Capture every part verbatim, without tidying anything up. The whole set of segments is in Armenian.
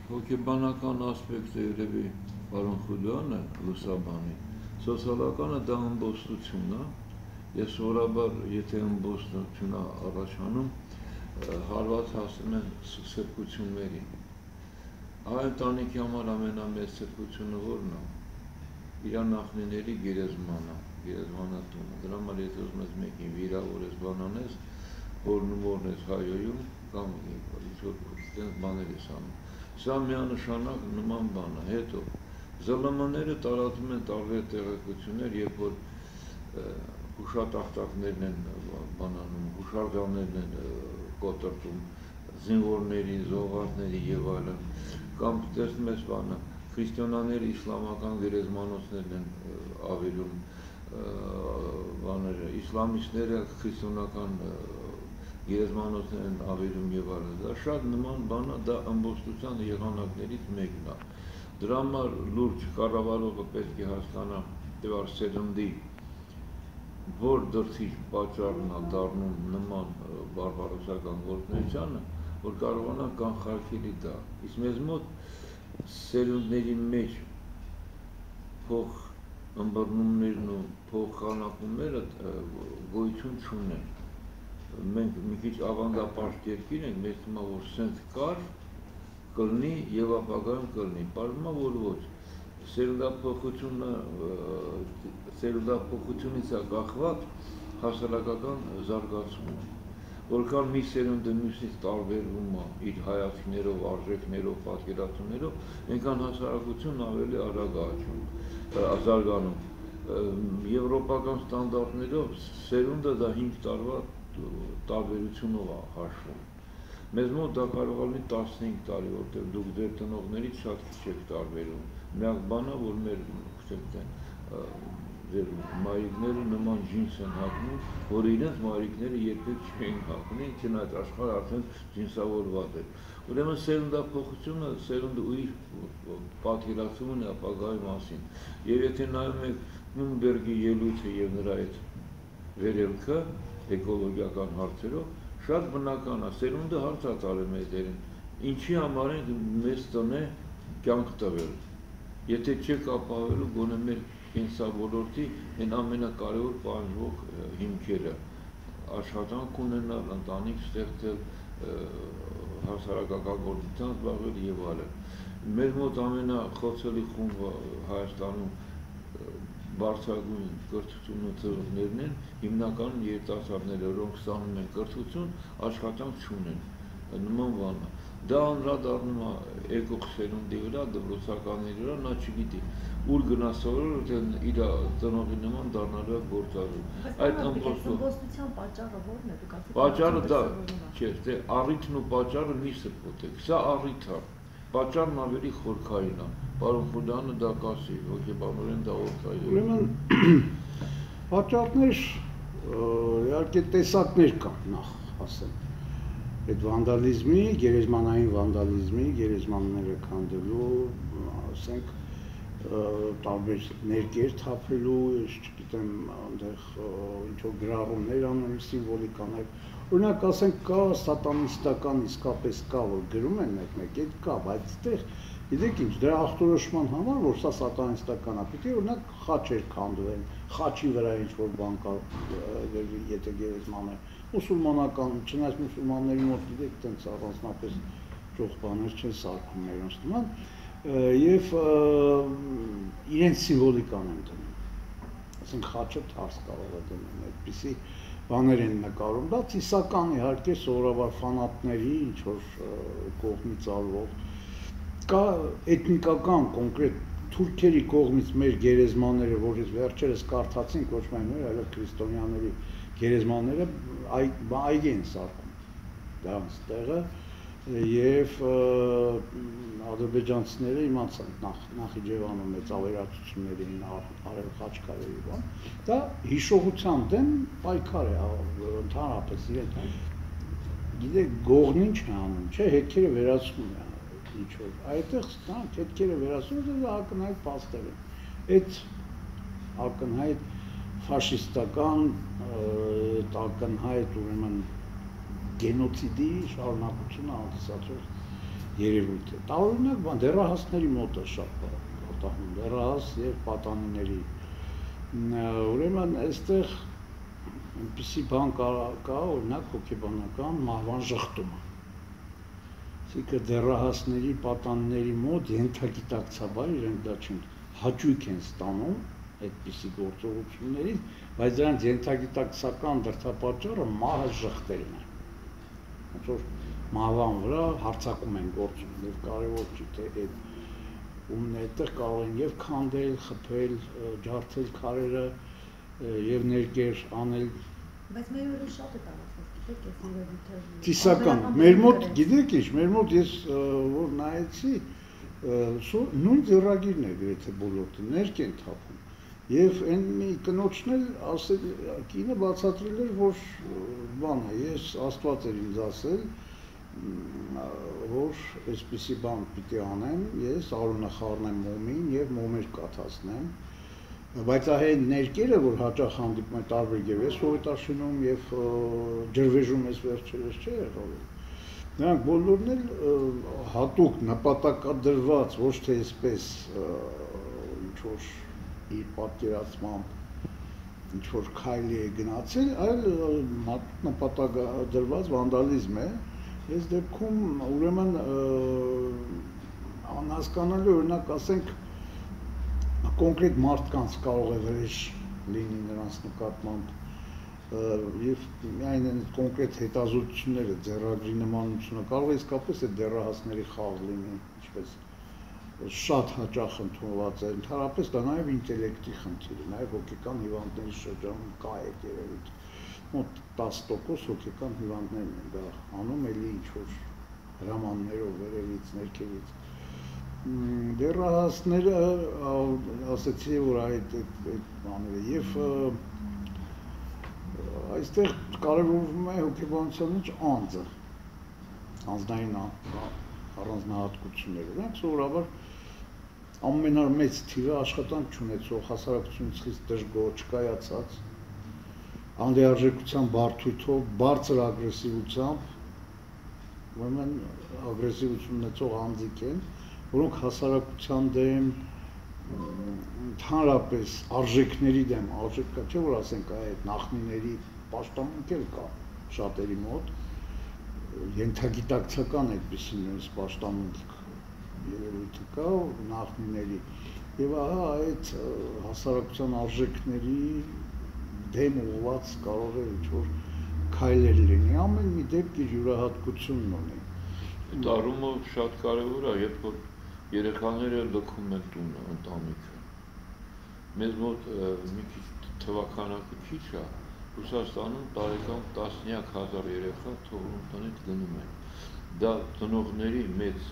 Հոգեբանական ասպեկտը երևի պարոն Խուլյանը լուսաբանի, սոցիալականը դա ըմբոստությունն է, եւ սովորաբար եթե ըմբոստություն է առաջանում, հարված հասնում են սրբություններին։ Այ ընտանիքի համար ամենամեծ սրբությունը որն է։ Իր նախնիների գերեզմանը, գերեզմանատունը։ Դրա համար եթե ուզում ես մեկին վիրավորես, բան անես, հորն ու մորն ես հայոյում կամ ինչ-որ այդպես բաներ ես անում։ Սա միանշանակ նման բան է։ Հետո ԶԼՄ-ները տարածում են տարբեր տեղեկություններ, երբ որ հուշատախտակներն են բանանում, հուշարձաններն են կոտրտում, զինվորների, զոհվածների եւ այլն, կամ տեսնում ես բանը, քրիստոնյաները իսլամական գերեզմանոցներն են ավելում, բաները, իսլամիստները քրիստոնական գերեզմանոցներ են ավելում եւ այլն։ Դա շատ նման բան է, դա ըմբոստության եղանակներից մեկն է։ Դրա համար լուրջ կառավարողը պետք է հասկանա դեպի սերնդի որ դրսի պատճառն է դառնում նման բարբարոսական գործունեությանը, որ կարողանա կանխարգելի դա։ Իսկ մեզ մոտ սերունդների մեջ փող ըմբռնումներն ու փող խանախումները գոյություն չունեն։ Մենք մի քիչ ավանդապաշտ երկիր ենք, մեզ թվում է, որ սենց կար, կլինի եւ ապագայում կլինի։ Պարզվում է, որ ոչ։ Սերունդափոխությունը սերունդափոխությունից է կախված հասարակական զարգացումը։ Որքան մի սերունդը մյուսից տարբերվում է իր հայացքներով, արժեքներով, պատկերացումներով, այնքան հասարակությունն ավելի արագ է աճում, զարգանում։ Եվրոպական ստանդարտներով սերունդը դա հինգ տարվա տարբերությունով է հաշվում։ Մեզ մոտ դա կարող է լինի տասնհինգ տարի, որտեղ դուք ձեր տնողներից շատ քիչ եք տարբերում։ Միակ բանը, որ մեր ձեր մայրիկները նման ջինս են հագնում, որ իրենց մայրիկները երբեք չէին հագնի, չնայած աշխարհը արդեն ջինսավորված էր։ Ուրեմն սերունդափոխությունը սերունդը ու իր պատկերացումն է ապագայի մասին։ Եվ եթե նայում եք Նյուրնբերգի ելույթը եւ նրա այդ վերելքը էկոլոգիական հարցերով, շատ բնական է, սերունդը հարց է տալու մեզերին, ինչի համար են մեզ տնե կյանք տվել, եթե չեք ապահովելու գոնե մեր կենսաբոլորտի այն ամենակարևոր պահանջվող հիմքերը, աշխատանք ունենալ, ընտանիք ստեղծել, հասարակական զբաղվել եւ այլն։ Մեր մոտ ամենախոցելի խումբը Հայաստանում բարձրագույն կրթությունը ծնողներն են, հիմնականում երիտասարդները, որոնք ստանում են կրթություն, աշխատանք չունեն, նման բան է։ Դա անդրադառնում է եկող սերունդի վրա, դպրոցականների վրա, նա չգիտի ուր գնա սովորել, իր ծնողի նման դառնալու է գործարար։ Այդ ըմբոստության պատճառը ո՞րն է։ Պատճառը դա չէ, դե առիթն ու պատճառը մի սրբոթեք, սա առիթ է, պատճառն ավելի խորքային է։ Պարոն Խուլյանը դա կասի, հոգեբանորեն դա որդայի։ Ուրեմն պատճառներ իհարկե տեսակներ կան նախ ասեմ։ Այդ վանդալիզմի, գերեզմանային վանդալիզմի, գերեզմանները քանդելու, ասենք տարբեր ներկեր թափելու, ես չգիտեմ, այնտեղ ինչ-որ գրառումներ անում, սիմվոլիկաներ։ Օրինակ ասենք կա սատանիստական իսկապես կա, որ գրում են մեկ-մեկ, այդ կա, բայց այդտեղ գիտեք ինչ, դրա ախտորոշման համար, որ սա սատանիստական է, պիտի օրինակ խաչեր քանդվեն, խաչի վրա ինչ-որ բան կա, եթե գերեզման է, մուսուլմանական, չնայած մուսուլմանների մոտ գիտեք, տենց առանձնապես ճոխ բաներ չեն սարքում մերոնց նման, եւ իրենց սիմվոլիկան են դնում, ասենք խաչը թարս կարող է դնում, այդպիսի բաներ են նկարում, դա ծիսական իհարկե սովորաբար ֆանատների ինչ-որ կողմից արվող, կա էթնիկական կոնկրետ թուրքերի կողմից մեր գերեզմանները, որ վերջերս կարդացինք ոչ միայն մեր, այլև քրիստոնյաների գերեզմանները այգի են սարքում դրանց տեղը եւ ադրբեջանցիները իմացան Նախիջևանում մեծ ավերածությունների արել Խաչկարերի բան, դա հիշողության դեմ պայքար է ընդհանրապես իրեն գիտեք գողնին չի անում, չէ, հետքերը վերացնում է ինչ-որ, այդտեղ ստանք հետքերը վերացնում է, դա ակնհայտ փաստեր են, այդ ակնհայտ ֆաշիստական, ակնհայտ ուրեմն գենոցիդի շարունակությունը հանդիսացող երևույթ է։ Տարօրինակ բան դեռահասների մոտ է շատ պատահում, դեռահաս եւ պատանիների։ Ուրեմն այստեղ այնպիսի բան կա, կա օրինակ հոգեբանական մահվան ժխտումը։ Այսինքն դեռահասների պատանիների մոտ ենթագիտակցաբար իրենք դա չեն հաճույք են ստանում այդպիսի գործողություններից, բայց դրանց ենթագիտակցական դրդապատճառը մահը ժխտելն է։ Ոնց որ մահվան վրա հարձակում են գործում եւ կարեւոր չի թե այդ ումն այդտեղ կարող են եւ քանդել, խփել, ջարդել քարերը եւ ներկեր անել։ Բայց մեր օրը շատ է տարածված, գիտեք, այս երևույթը։ Տիսական, մեր մոտ գիտեք ինչ, մեր մոտ ես որ նայեցի, նույն ձեռագիրն է գրեթե բոլորը, ներք են թափում։ Եվ այն մի կնոջն էլ ասել, կինը բացատրել էր, որ բան է, ես Աստված էր ինձ ասել, որ այսպիսի բան պիտի անեմ, ես արունը խառնեմ մոմին եւ մոմեր կաթացնեմ, բայց այն ներկերը, որ հաճախ հանդիպում են տարբեր եւ ես Սովետաշինում եւ ջրվեժում ես վերջերս չէ եղել։ Նրանք բոլորն էլ հատուկ նպատակադրված, ոչ թե այսպես ինչ որ իր պատկերացմամբ ինչ որ քայլի է գնացել, այլ նպատակադրված վանդալիզմ է։ Այս դեպքում ուրեմն անհասկանալի օրինակ ասենք կոնկրետ մարդկանց կարող է վրեժ լինի նրանց նկատմամբ եւ միայն այն կոնկրետ հետազոտությունները ձեռագրի նմանությունը կարող է իսկապես այդ դեռահասների խաղ լինի, ինչպես շատ հաճախ ընդունված է, ընդհանրապես դա նաև ինտելեկտի խնդիր է, նաև հոգեկան հիվանդների շրջանում կա այդ երևույթը։ Մոտ տասը տոկոս հոգեկան հիվանդներն են դա անում, էլի ինչ-որ հրամաններով, վերևից, ներքևից։ Դեռահասները ասեցի, որ այդ բաները եւ այստեղ կարևորվում է հոգեբանության մեջ անձը, անձնային առանձնահատկությունները, դրանք սովորաբար ամենամեծ թիվը աշխատանք չունեցող հասարակությունից խիստ դժգոհ չկայացած անդիարժեքության բարդույթով, բարձր ագրեսիվությամբ, ուրեմն ագրեսիվություն ունեցող անձիկ են, որոնք հասարակության դեմ, ընդհանրապես արժեքների դեմ, արժեք կա, չէ՞ որ ասենք այդ նախնիների պաշտամունք էլ կա շատերի մոտ, ենթագիտակցական այդպիսի նույնիսկ պաշտամունք երևույթը կա նախնիների եւ ահա այդ հասարակության արժեքների դեմ ուղղված կարող է ինչ-որ քայլեր լինի, ամեն մի դեպք իր յուրահատկությունն ունի։ Այդ առումով շատ կարևոր է, երբ որ երեխաները լքում են տունը, ընտանիքը։ Մեզ մոտ մի քիչ թվականակը քիչ է, Ռուսաստանում տարեկան տասնյակ հազար երեխա թողնում տնից գնում են։ Դա ծնողների մեծ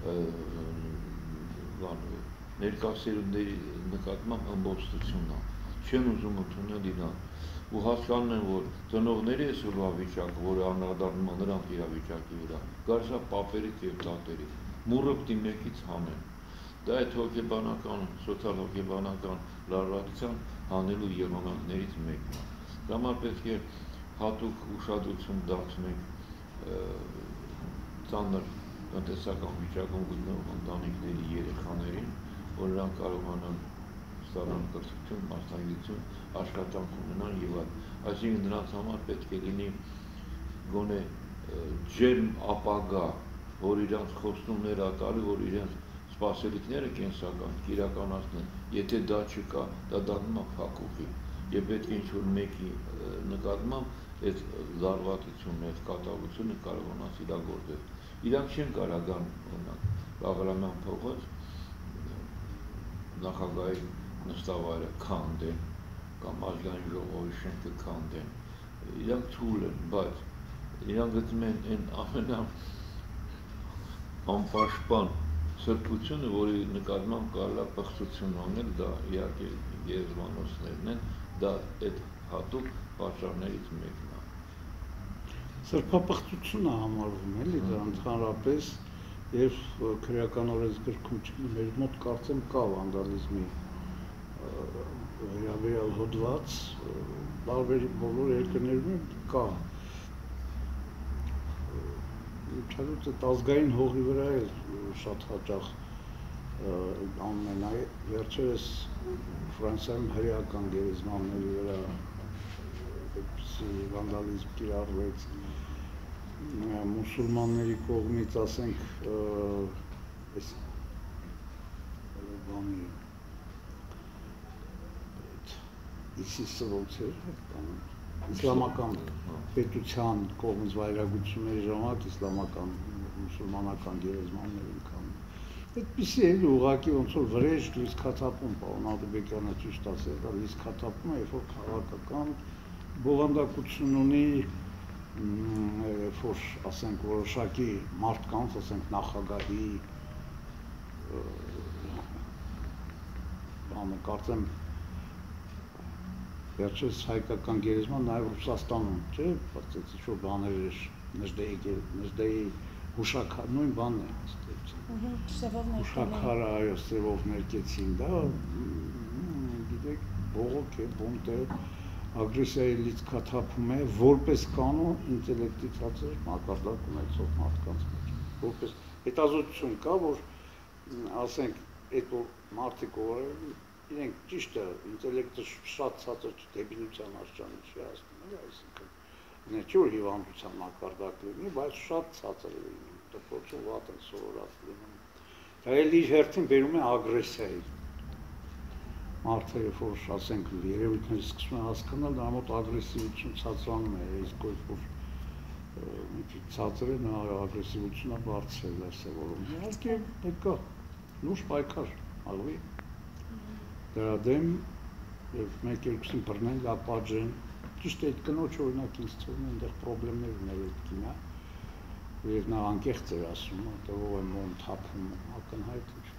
ներկայացերունդների նկատմամբ ամբողջությունն է, չեն ուզում ընդունել իրան ու հասկանում են, որ ծնողների այսօրվա վիճակը, որը անդրադառնում է նրանց իրավիճակի վրա, գարշա պապերից եւ տատերից, մուրըպտի մեկից հանեն։ Դա այդ հոգեբանական, սոցիալ հոգեբանական լարվածության հանելու եղանակներից մեկն է։ Դա պետք է հատուկ ուշադրություն դարձնենք ծանր տնտեսական վիճակում գտնվող ընտանիքների երեխաներին, որ նրանք կարողանան ստանալ կրթություն, մասնագիտություն, աշխատանք ունենան եւ այլն։ Այսինքն նրանց համար պետք է լինի գոնե ջերմ ապագա, որ իրենց խոստումները տալու, որ իրենց սպասելիքները կենսական իրականացնեն։ Եթե դա չկա, դա դառնում է փակուղի։ Եվ պետք է ինչ-որ մեկի նկատմամբ այդ զարվածությունը, այդ կատաղությունը կարողանան իրագործել։ Իրանք չեն կարող գան, օրինակ, Բաղրամյան փողոց նախագահի նստավայրը քանդեն կամ ազգային ժողովի շենքը քանդեն։ Իրանք թույլ են, բայց իրանք գտնում են այն ամենա անպաշտպան սրբությունը, որի նկատմամբ կարելի է պղծություն անել, դա իհարկե գերեզմանոցներն են, դա այդ հատուկ պատճառներից մեկն է։ Սրբապղծությունը համարվում է, էլի դա ընդհանրապես եւ քրեական օրենսգրքում մեր մոտ կարծեմ կա վանդալիզմի վերաբերյալ հոդված, տարբեր բոլոր երկրներում կա։ Չարուց այդ ազգային հողի վրա էլ շատ հաճախ ամենայ վերջերս Ֆրանսիայում հրեական գերեզմանների վրա այդպիսի վանդալիզմ կիրառվեց մուսուլմանների կողմից, ասենք, այս բանի ISIS-ը ոնց էր, իսլամական պետության կողմից վայրագությունների ժամանակ իսլամական մուսուլմանական գերեզմաններին կան։ Այդպիսի էլ ուղղակի ոնց որ վրեժ լիցքաթափում, պարոն Ալբեկյանը ճիշտ ասել, դա լիցքաթափում է, երբ որ քաղաքական բովանդակություն ունի, երբ որ, ասենք, որոշակի մարդկանց, ասենք, նախագահի բանը, կարծեմ, վերջերս հայկական գերեզման նաև Ռուսաստանում, չէ՞, բացեցի ինչ-որ բաներ էր, Նժդեի հուշաքար, նույն բանն է, հուշաքարը, այո, սևով ներկեցին, դա, գիտեք, բողոք է, բունտ է, ագրեսիայի լիցքաթափում է, որպես կանոն ինտելեկտի ցածր մակարդակ ունեցող մարդկանց մեջ, որպես հետազոտություն կա, որ, ասենք, այդ մարդիկ իրենք ճիշտ է, ինտելեկտը շատ ցածր դեպինության արժանի չի հասնում, այսինքն, նա չի որ հիվանդության մակարդակ լինի, բայց շատ ցածր է լինում, դպրոցում վատ են սովորած լինում։ Դա էլ իր հերթին բերում է ագրեսիայի։ Մարդը, երբ որ, ասենք, երևույթները սկսում են հասկանալ, դրա մոտ ագրեսիվություն ցածրանում է, իսկ որ ցածր է, նա ագրեսիվությունը բարձր է սովորում։ Իհարկե, պետք է լուրջ պայքար ալվի։ Դրա դեմ եւ մեկ երկուսին բռնեն, լավ պատժեն, ճիշտ է այդ կնոջ օրինակ ինձ թվում է այնտեղ խնդիրներ ուներ այդ կինը, եւ նա անկեղծ էր ասում, որտեղ ով է մոմ թափում ակնհայտ ինչ